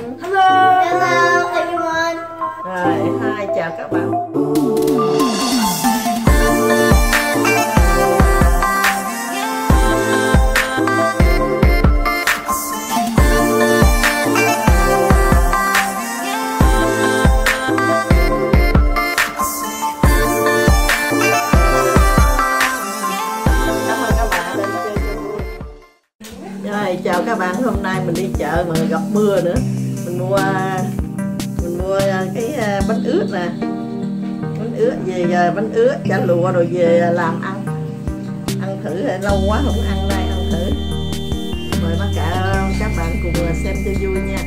Hello. Hello everyone. Rồi, hai chào các bạn. Rồi, chào các bạn, hôm nay mình đi chợ mà gặp mưa nữa. Mình mua cái bánh ướt nè. Bánh ướt về, bánh ướt chả lụa rồi về làm ăn. Ăn thử, lâu quá không ăn đây, ăn thử. Mời tất cả các bạn cùng xem cho vui nha.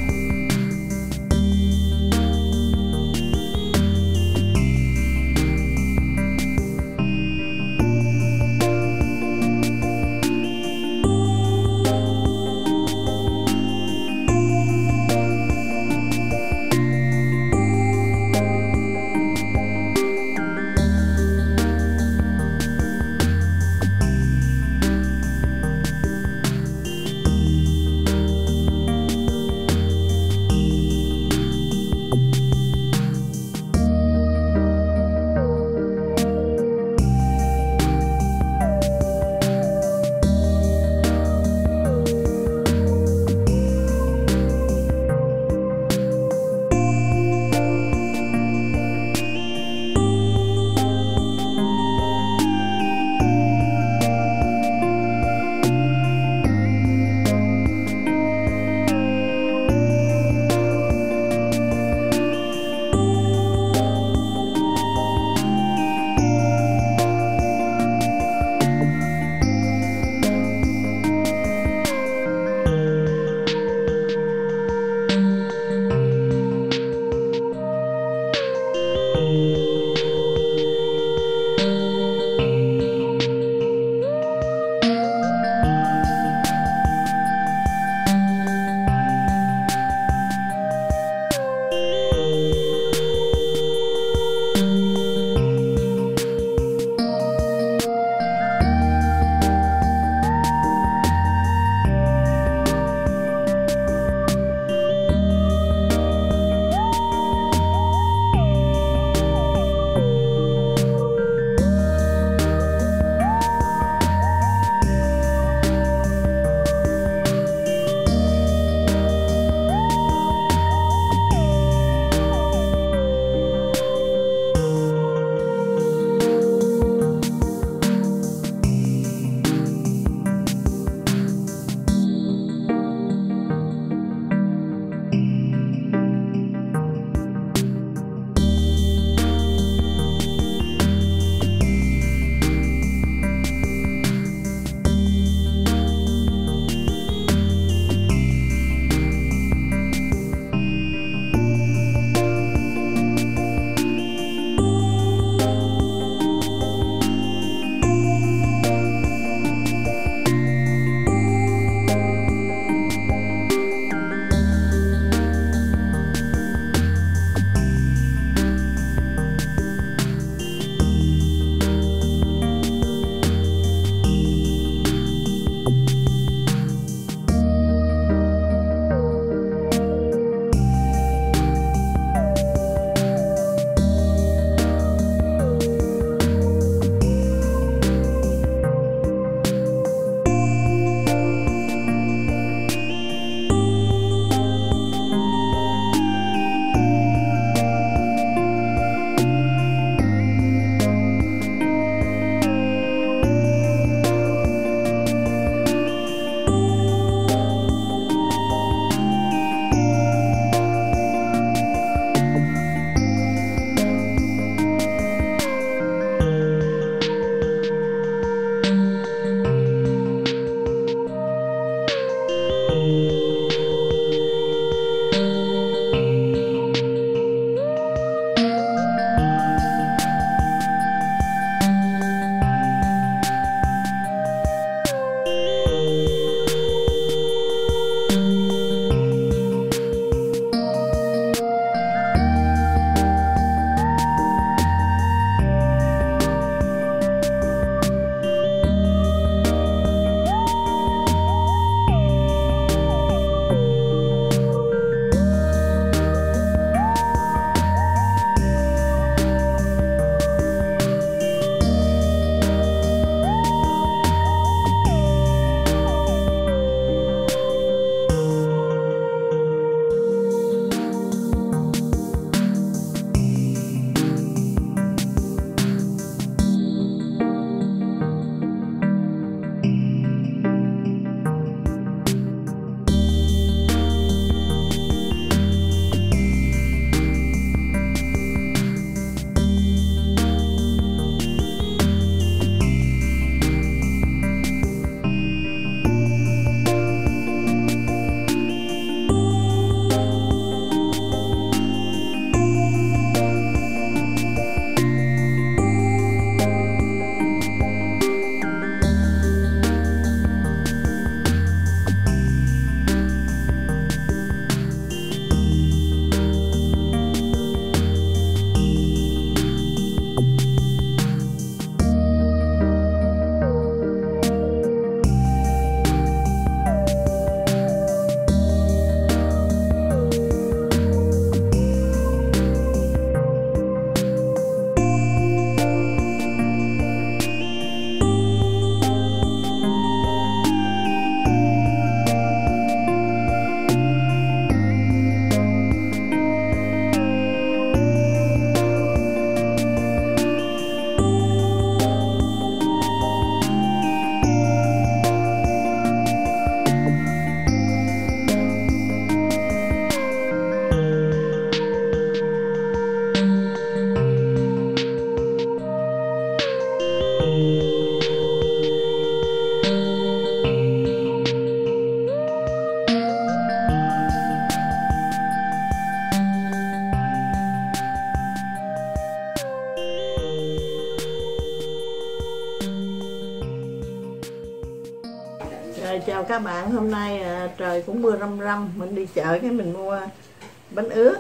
chào các bạn. Hôm nay trời cũng mưa râm râm, mình đi chợ cái mình mua bánh ướt.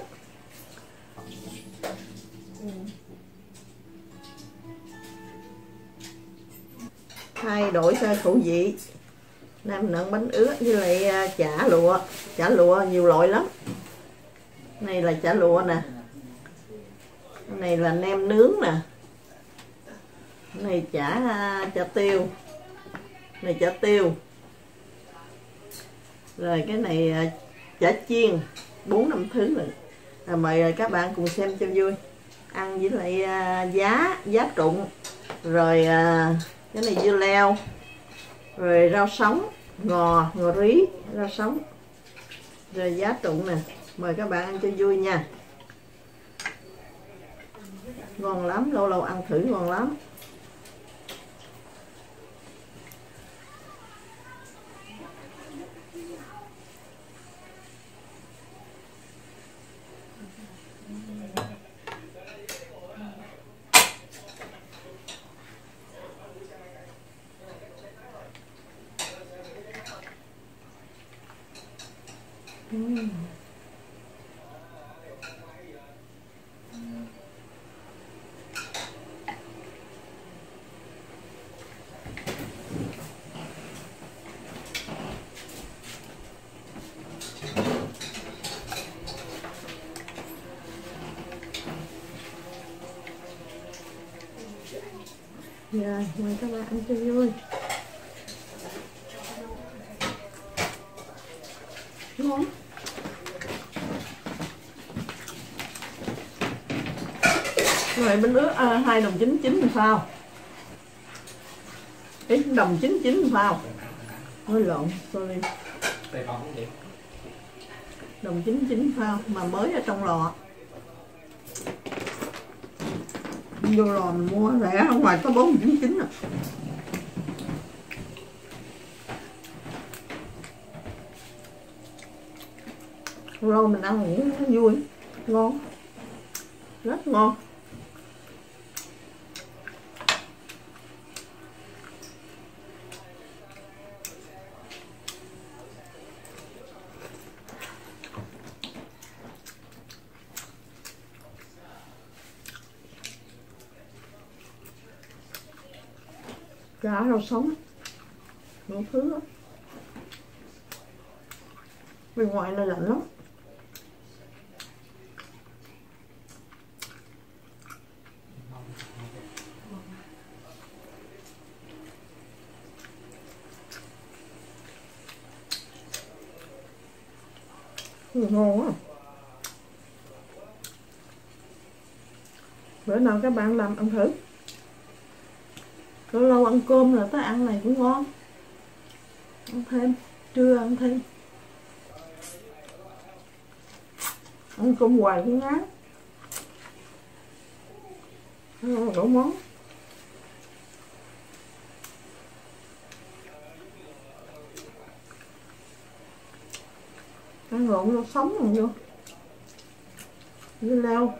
Thay đổi cho khẩu vị. Nam nặn bánh ướt với lại chả lụa. Chả lụa nhiều loại lắm. Này là chả lụa nè. Này là nem nướng nè. Này chả tiêu. Này chả tiêu. Rồi cái này chả chiên. 4-5 thứ rồi. Mời các bạn cùng xem cho vui. Ăn với lại giá trụng. Rồi cái này dưa leo. Rồi rau sống, ngò rí, rau sống. Rồi giá trụng nè. Mời các bạn ăn cho vui nha. Ngon lắm, lâu lâu ăn thử ngon lắm. Rồi, mời các bạn ăn cho vui. Ngon. Rồi bánh ướt 2,99 đồng phao. Ít đồng 99 đồng phao. Nói lộn, sorry. Đồng 99 phao mà mới ở trong lò. Vô lò mình mua rẻ, ở ngoài có 4,99 à. Lâu mình ăn cũng vui, ngon, rất ngon. Chả rau sống, đủ thứ đó. Bên ngoài nó lạnh lắm. Ngon quá. Bữa nào các bạn làm ăn thử. Lâu lâu ăn cơm rồi tới ăn này cũng ngon. Ăn thêm, trưa ăn thêm. Ăn cơm hoài cũng ngán. Đủ món. Ăn rộn rau sống rồi vô. Dưa leo.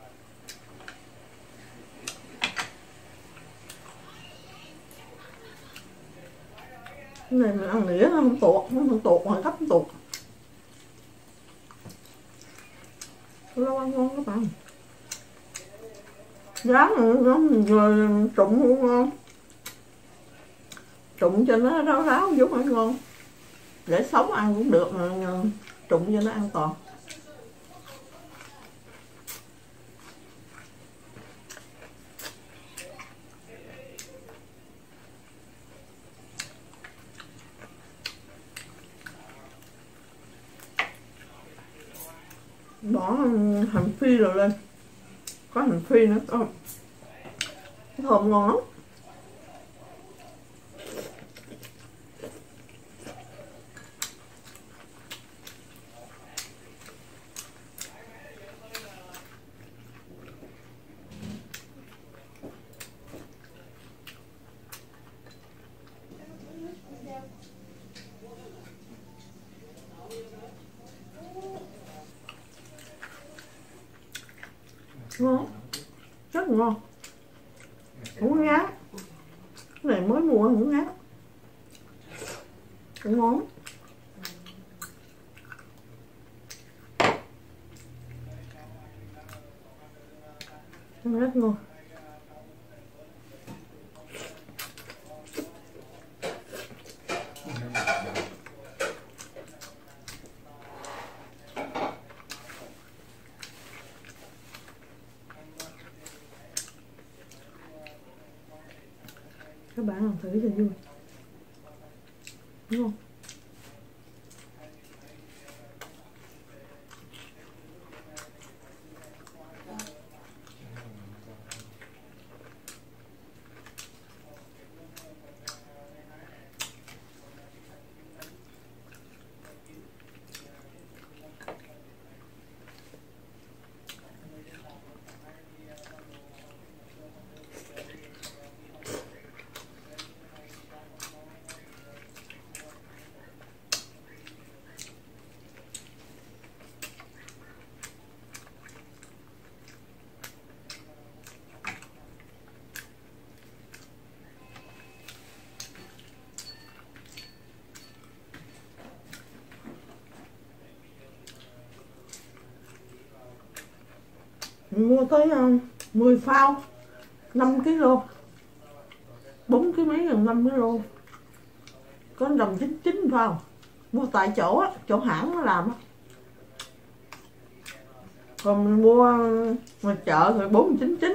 Cái này mình ăn nĩa nó không tuột mà gấp không tuột. Lâu ăn ngon các bạn. Giá nó rồi trụng cũng ngon. Trụng cho nó ráo ráo giống ăn ngon. Để sống ăn cũng được mà trụng cho nó an toàn. Bỏ hành phi rồi lên, có hành phi nữa không? Thơm ngon lắm. Ngon, rất ngon, không ngán. Cái này mới mua không ngán. Ngon. Rất ngon. Các bạn làm thử cho vui. Đúng không? Mua tới 10 phao 5 kg 4 kg mấy gần 5 kg, có đồng 99 phao. Mua tại chỗ á, chỗ hãng nó làm á. Còn mình mua ngoài chợ thì 499,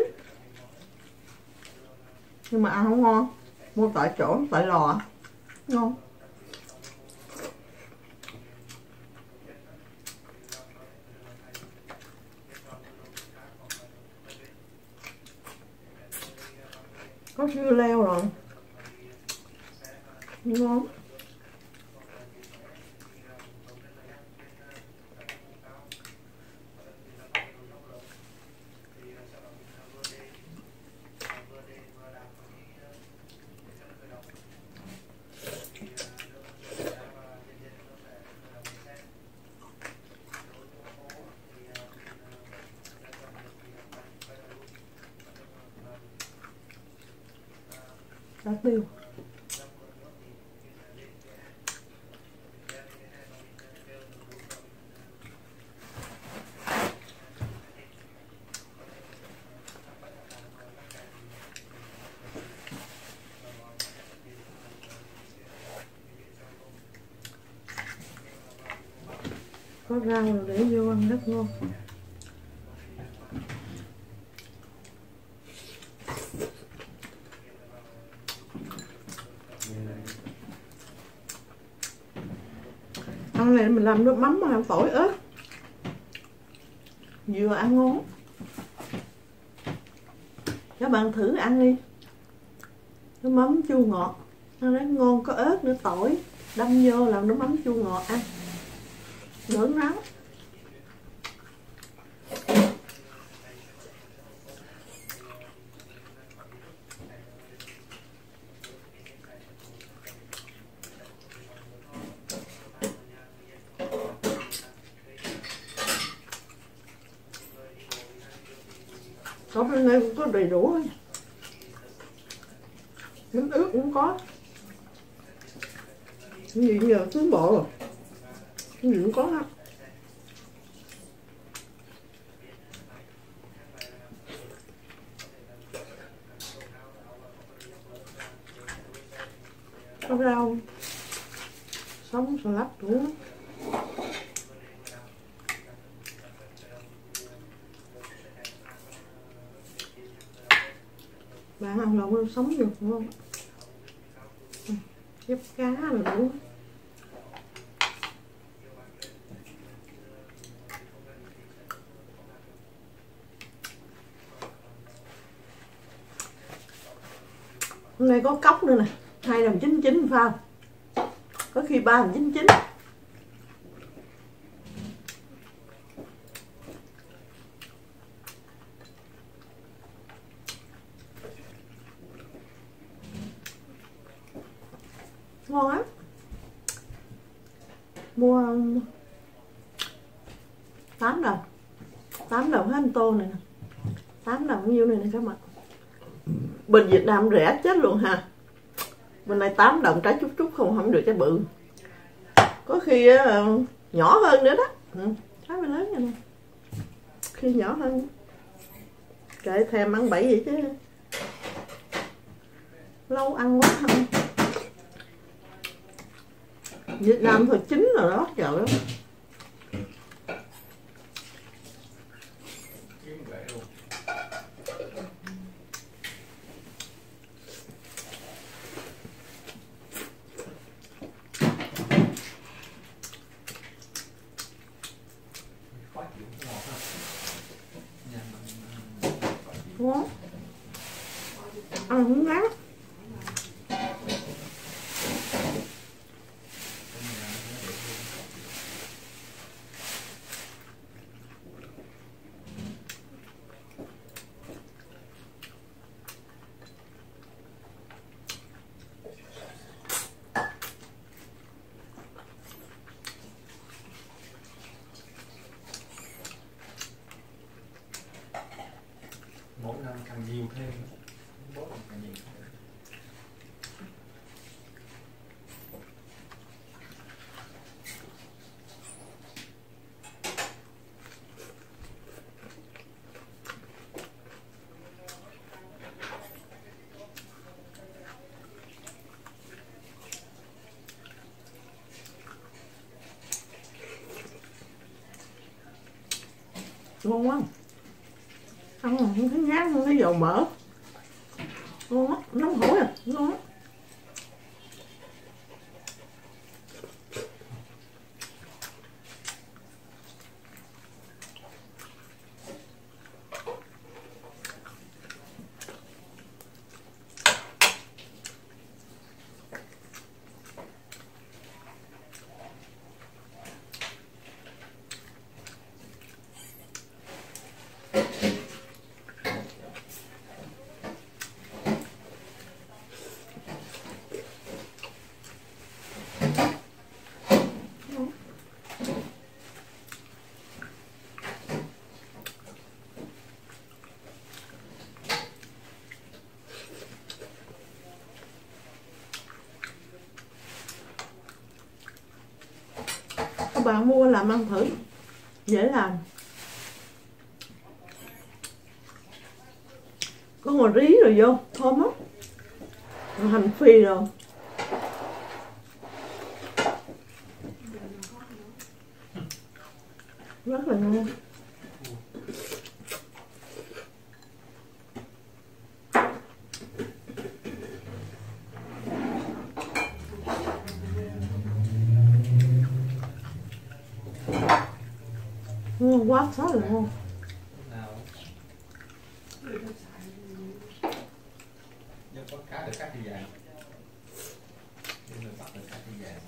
nhưng mà ăn không ngon. Mua tại chỗ, tại lò ngon. Có dưa leo rồi, ngon. Hạt tiêu. Có rau rồi để vô ăn rất ngon. Ăn này mình làm nước mắm mà tỏi ớt, vừa ăn ngon. Các bạn thử ăn đi, nước mắm chua ngọt, ăn đấy ngon, có ớt nữa, tỏi đâm vô làm nước mắm chua ngọt ăn, đỡ nắng. Ở bên đây cũng có đầy đủ thôi, bánh ướt cũng có, cái gì giờ tướng bộ rồi, cái gì cũng có hết. Có rau sống, xà lách đủ. Bạn ăn lẩu sống được đúng không? Dấp cá là đủ. Hôm nay có cốc nữa nè, 2,99 phao, có khi 3,99. Ngon lắm. Mua 8 đồng, 8 đồng hết tô này nè, 8 đồng nhiêu này nè các bạn. Bên Việt Nam rẻ chết luôn ha. Bên này 8 đồng trái chút chút không được trái bự. Có khi nhỏ hơn nữa đó. Thái mới lớn nha nè. Khi nhỏ hơn. Kệ thèm ăn bậy vậy chứ. Lâu ăn quá không. Việt Nam thôi chín rồi đó, trời ơi. Ngon. Ăn không ngán. Mỗi năm càng nhiều thêm, mỗi năm càng nhiều thêm. Ngon quá. Ăn không thấy ngán, không thấy dầu mỡ. Ngon á, nóng hổi à, ngon á. Các bạn mua làm ăn thử, dễ làm. Có ngò rí rồi vô, thơm lắm. Hành phi rồi. Rất là ngon. Ngon quá, rất là ngon. Nhưng có cá được cắt thì dài. Nhưng mà bắt được cắt thì dài.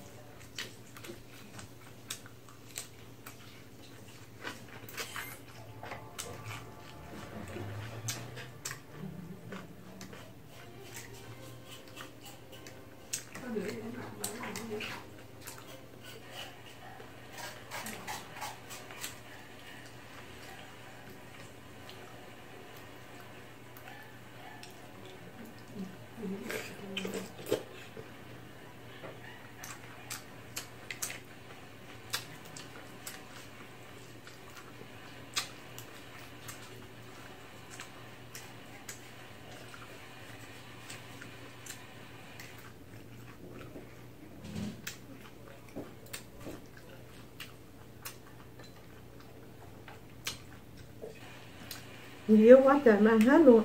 Nhiều quá trời mang hết luôn.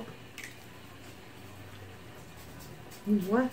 Nhiều quá.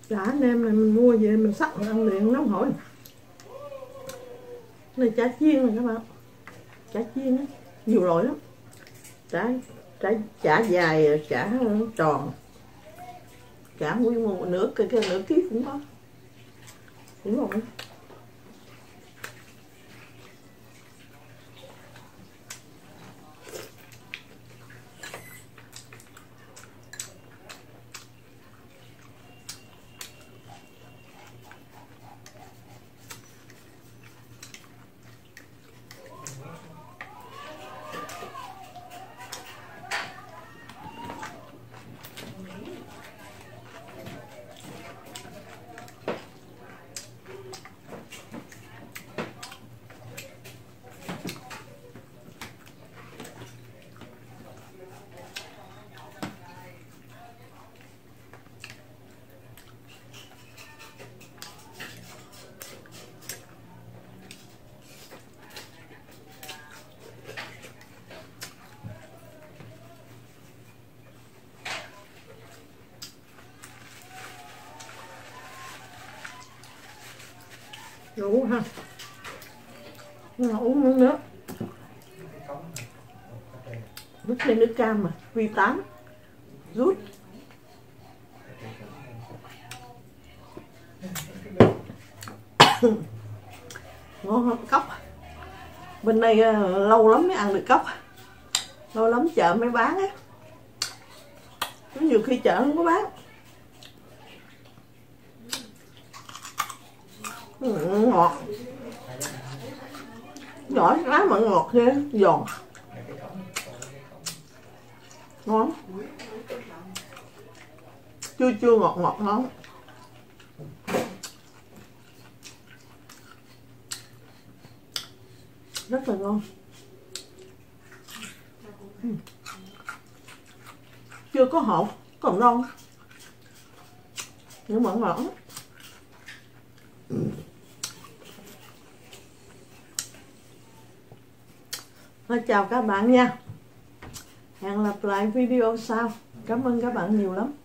chả anh em này mình mua về mình sắc ăn liền nóng hổi. Này chả chiên này các bạn, chả chiên á, nhiều loại lắm. Chả dài, chả tròn, chả nguyên một nửa ký cũng có, cũng rồi. Đủ ha, uống nước nữa. Nước này nước cam mà, V8 rút. Ngon hơn cốc. Bên đây lâu lắm mới ăn được cốc, lâu lắm chợ mới bán á, nhiều khi chợ không có bán. Ngọt, nhỏ lá mà ngọt ghê, giòn, ngon, chua ngọt ngon, rất là ngon. Chưa có hột, còn non, nhưng mà ngọt. Chào các bạn nha. Hẹn gặp lại video sau. Cảm ơn các bạn nhiều lắm.